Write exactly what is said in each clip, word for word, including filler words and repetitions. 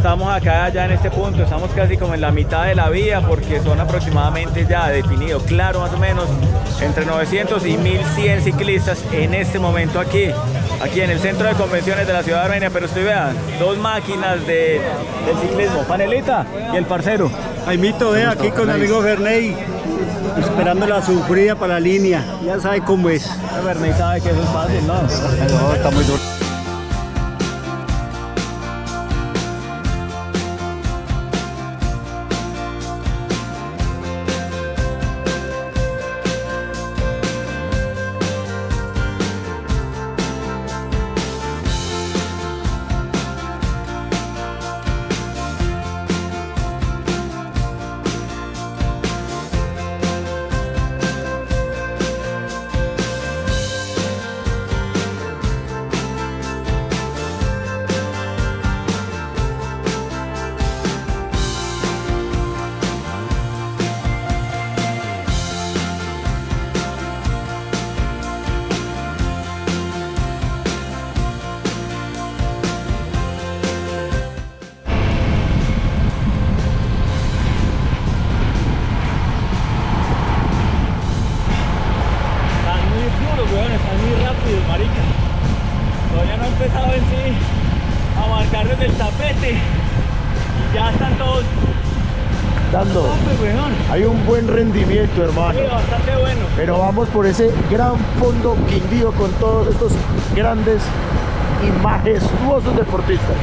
estamos acá ya en este punto, estamos casi como en la mitad de la vía porque son aproximadamente ya definido, claro, más o menos entre novecientos y mil cien ciclistas en este momento aquí, aquí en el centro de convenciones de la ciudad de Armenia. Pero usted vea, dos máquinas de, del ciclismo, Panelita y el parcero. Jaimito, ve aquí con el amigo Ferney, esperando la sufrida para la línea, ya sabe cómo es. Ferney sabe que eso es fácil, ¿no? No, está muy duro. Todavía no he empezado en sí a marcar desde el tapete y ya están todos dando. Bastante, hay un buen rendimiento, hermano. Sí, bastante bueno. Pero vamos por ese gran fondo Quindío con todos estos grandes y majestuosos deportistas.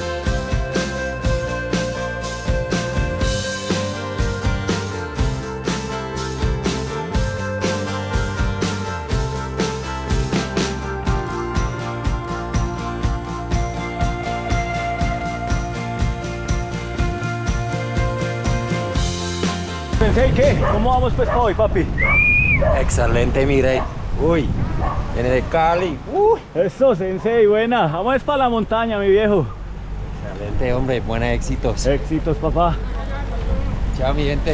Sensei, ¿qué? ¿Cómo vamos pues hoy, papi? Excelente, mire. Uy, viene de Cali. Uh, eso, Sensei, buena. Vamos para la montaña, mi viejo. Excelente, hombre. Buenos éxitos. Éxitos, papá. Chao, mi gente.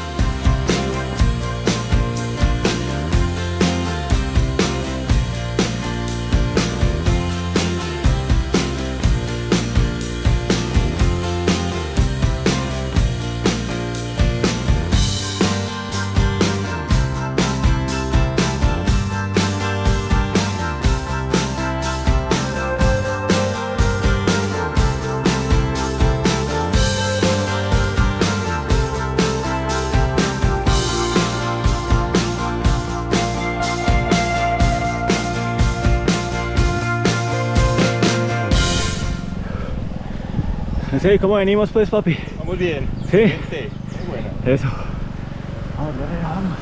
Sí, ¿cómo venimos pues, papi? Vamos bien. Sí. Gente, muy buena. Eso. Vamos, vamos.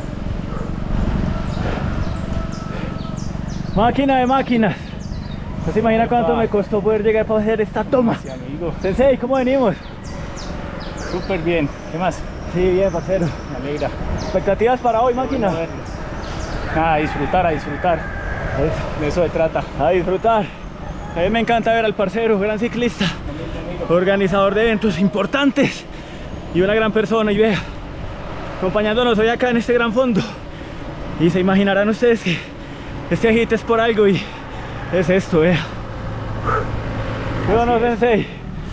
Máquina de máquinas. ¿No se imagina cuánto me costó poder llegar para hacer esta toma? Sí, amigo. Sensei, ¿cómo venimos? Súper bien. ¿Qué más? Sí, bien, parcero. Me alegra. ¿Expectativas para hoy, máquina? Nada, a disfrutar, a disfrutar. Eso. De eso se trata. A disfrutar. A mí me encanta ver al parcero, gran ciclista, organizador de eventos importantes y una gran persona. Y vea, acompañándonos hoy acá en este gran fondo. Y se imaginarán ustedes que este agite es por algo y es esto, vea. ¿Qué bueno, Sensei?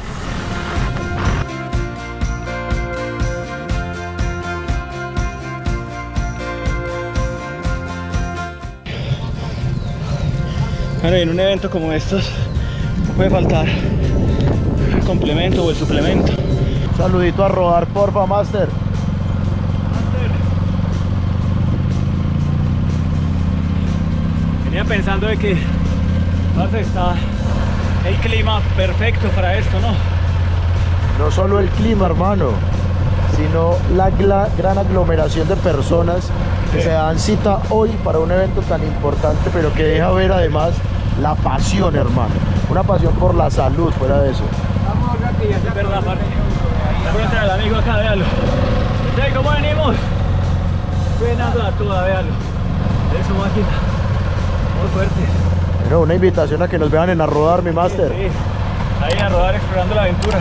Bueno, en un evento como estos no puede faltar el complemento o el suplemento. Un saludito a rodar, porfa, Master. Venía pensando de que parce, está el clima perfecto para esto, ¿no? No solo el clima, hermano, sino la gran aglomeración de personas que se dan cita hoy para un evento tan importante, pero que deja ver además la pasión, hermano. Una pasión por la salud, fuera de eso. Vamos rápido, es verdad, parce. Encuentra al amigo acá, véalo. ¿Sí? ¿Cómo venimos? Venando a toda, véalo. Eso, máquina. Muy fuerte. Bueno, una invitación a que nos vean en A Rodar, mi Master. Sí, sí. Ahí en A Rodar, explorando la aventura.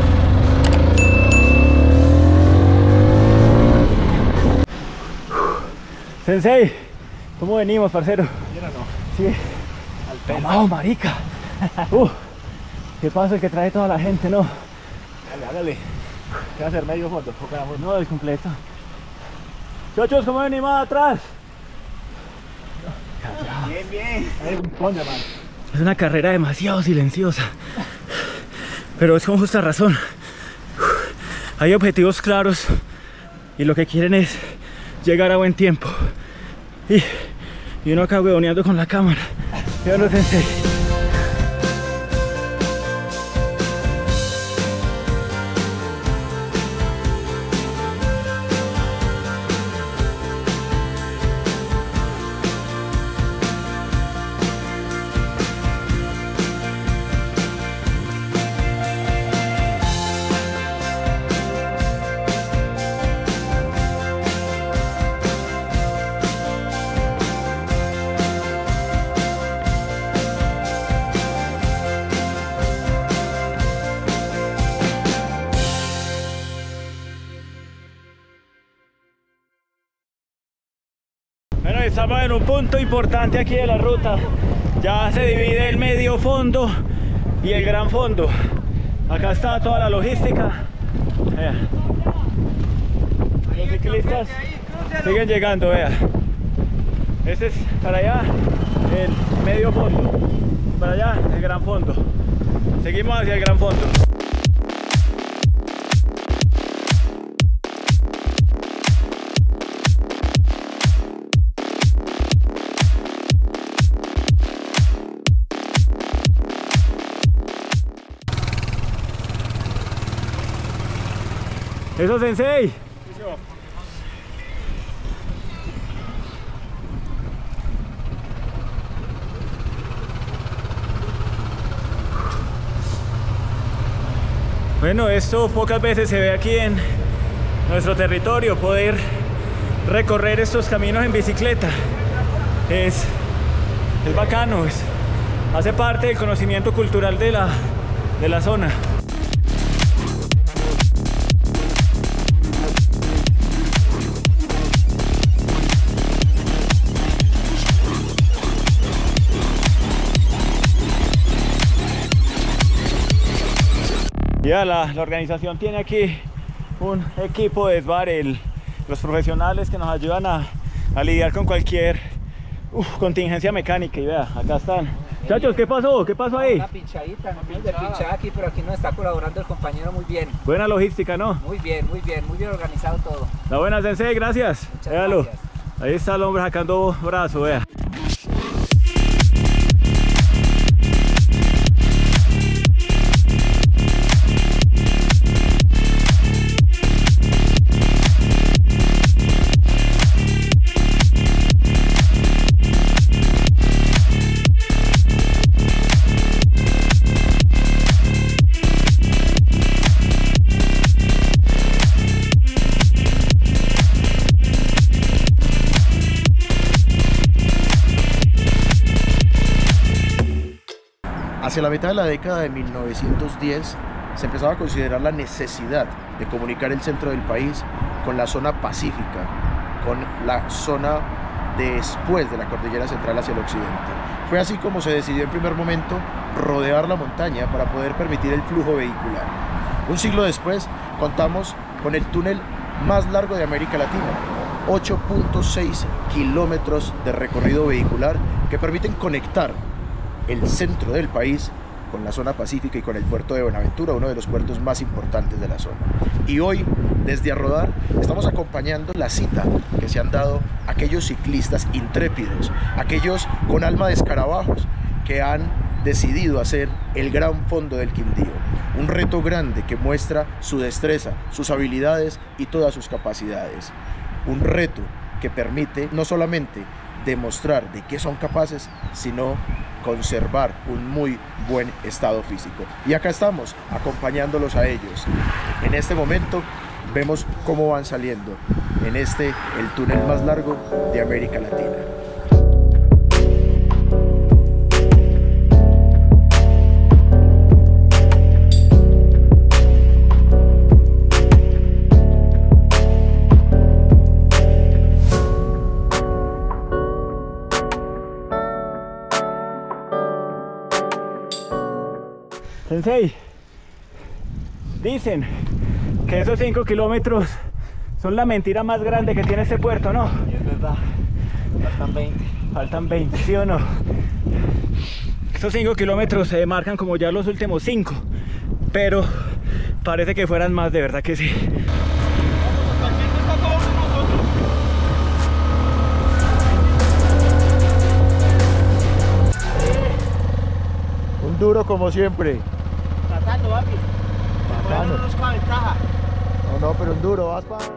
Sensei, ¿cómo venimos, parcero? ¿Bien o no? Sí. Tomado, marica. Uh, ¿Qué pasa? El que trae toda la gente, ¿no? Dale, hágale. ¿Qué va a hacer? ¿Medio fondo? No, el completo. Chochos, ¿cómo venimos atrás? Bien, bien. ¿Dónde, man? Es una carrera demasiado silenciosa, pero es con justa razón. Hay objetivos claros y lo que quieren es llegar a buen tiempo. Y, y uno acá huevoneando con la cámara. Yo no sé. Bueno, estamos en un punto importante aquí de la ruta. Ya se divide el medio fondo y el gran fondo. Acá está toda la logística. Vea. Los ciclistas siguen llegando, vea. Este es para allá el medio fondo, para allá el gran fondo. Seguimos hacia el gran fondo. Eso, sensei. Bueno, esto pocas veces se ve aquí en nuestro territorio, poder recorrer estos caminos en bicicleta. Es, es bacano, es, hace parte del conocimiento cultural de la, de la zona. Ya la, la organización tiene aquí un equipo de SBAR, el, los profesionales que nos ayudan a, a lidiar con cualquier uf, contingencia mecánica. Y vea, acá están. Muchachos, ¿qué pasó? ¿Qué pasó ahí? Una pinchadita, no de pinchada aquí, pero aquí nos está colaborando el compañero muy bien. Buena logística, ¿no? Muy bien, muy bien, muy bien organizado todo. La buena, sensei, gracias. Muchas Véalo. gracias. Ahí está el hombre sacando brazo, vea. Hacia la mitad de la década de mil novecientos diez se empezaba a considerar la necesidad de comunicar el centro del país con la zona pacífica, con la zona después de la cordillera central hacia el occidente. Fue así como se decidió en primer momento rodear la montaña para poder permitir el flujo vehicular. Un siglo después contamos con el túnel más largo de América Latina, ocho punto seis kilómetros de recorrido vehicular que permiten conectar el centro del país con la zona pacífica y con el puerto de Buenaventura, uno de los puertos más importantes de la zona. Y hoy, desde A Rodar, estamos acompañando la cita que se han dado aquellos ciclistas intrépidos, aquellos con alma de escarabajos que han decidido hacer el gran fondo del Quindío. Un reto grande que muestra su destreza, sus habilidades y todas sus capacidades. Un reto que permite no solamente demostrar de qué son capaces, sino conservar un muy buen estado físico. Y acá estamos acompañándolos a ellos. En este momento vemos cómo van saliendo en este, el túnel más largo de América Latina. Sensei, dicen que esos cinco kilómetros son la mentira más grande que tiene este puerto, ¿no? Y es verdad, faltan veinte. Faltan veinte, ¿sí o no? Estos cinco kilómetros se marcan como ya los últimos cinco, pero parece que fueran más, de verdad que sí. Un duro como siempre. Tratando, papi. Bacano. No nos con ventaja. No, no, pero un duro, vas pa...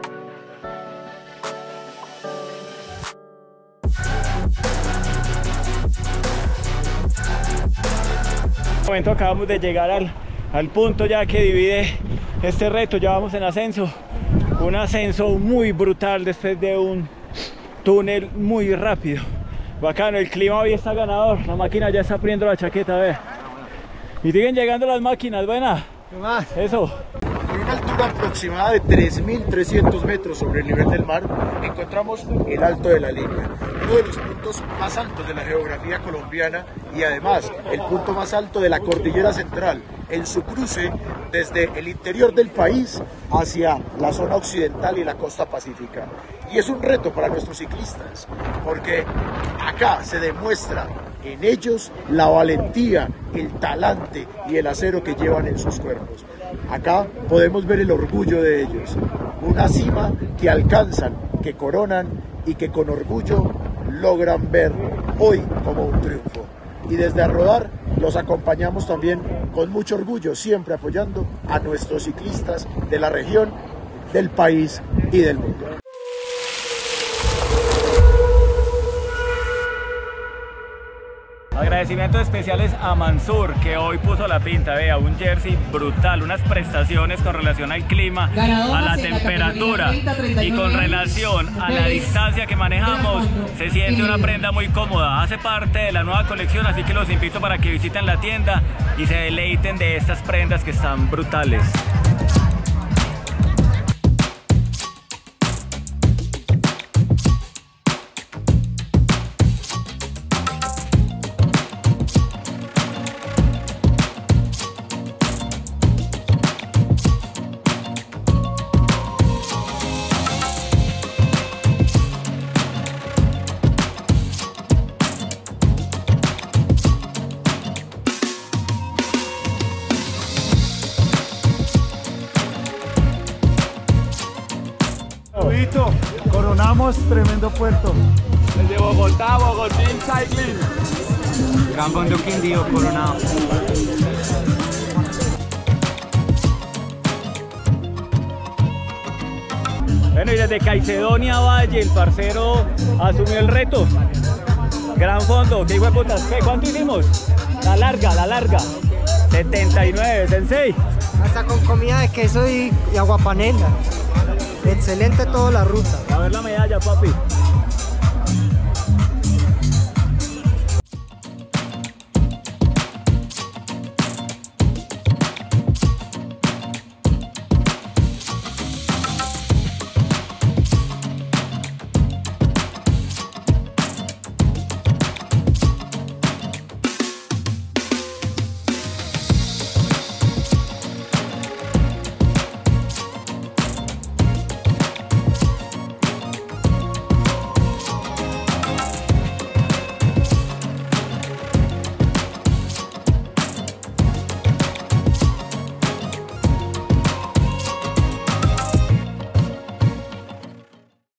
En este momento acabamos de llegar al, al punto ya que divide este reto. Ya vamos en ascenso, un ascenso muy brutal después de un túnel muy rápido. Bacano, el clima hoy está ganador, la máquina ya está abriendo la chaqueta, ve. Y siguen llegando las máquinas, buena. ¿Qué más? Eso. A una altura aproximada de tres mil trescientos metros sobre el nivel del mar, encontramos el Alto de la Línea, uno de los puntos más altos de la geografía colombiana y además el punto más alto de la Cordillera Central, en su cruce desde el interior del país hacia la zona occidental y la costa pacífica. Y es un reto para nuestros ciclistas, porque acá se demuestra en ellos la valentía, el talante y el acero que llevan en sus cuerpos. Acá podemos ver el orgullo de ellos, una cima que alcanzan, que coronan y que con orgullo logran ver hoy como un triunfo. Y desde Arrodar los acompañamos también con mucho orgullo, siempre apoyando a nuestros ciclistas de la región, del país y del mundo. Agradecimientos especiales a Mansur, que hoy puso la pinta, vea, un jersey brutal, unas prestaciones con relación al clima, a la temperatura y con relación a la distancia que manejamos. Se siente una prenda muy cómoda, hace parte de la nueva colección, así que los invito para que visiten la tienda y se deleiten de estas prendas que están brutales. Coronamos tremendo puerto. Desde Bogotá, Bogotín Cycling. Gran Fondo Quindío, Coronado. Bueno, y desde Caicedonia Valle, el parcero asumió el reto. Gran Fondo, ¿qué hijo de putas? ¿Qué? ¿Cuánto hicimos? La larga, la larga. setenta y nueve, Sensei. Hasta con comida de queso y, y aguapanela. Excelente toda la ruta. A ver la medalla, papi.